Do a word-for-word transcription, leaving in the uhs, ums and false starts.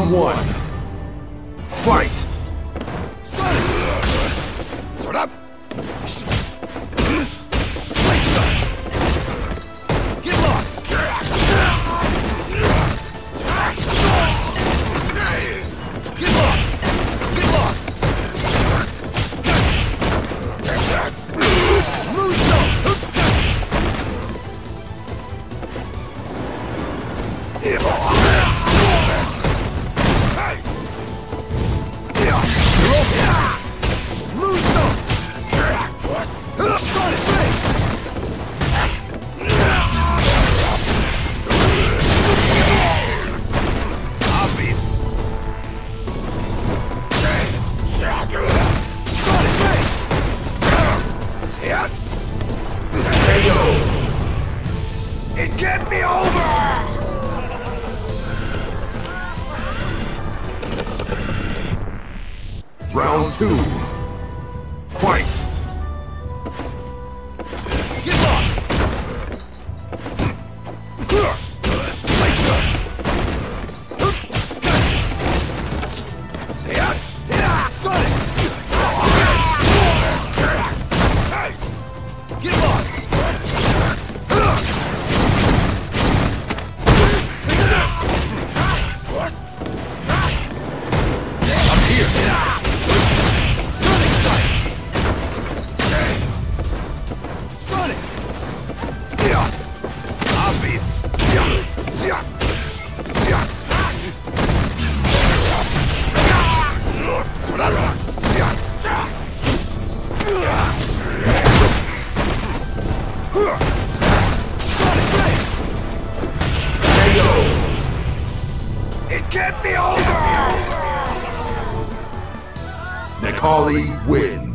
Round one. Fight! Sort up! Get lost! Get lost! Get lost! It can't be over! Round two. Fight! Get lost! Say out! Sonic! Get lost! It can't be over! Necalli wins.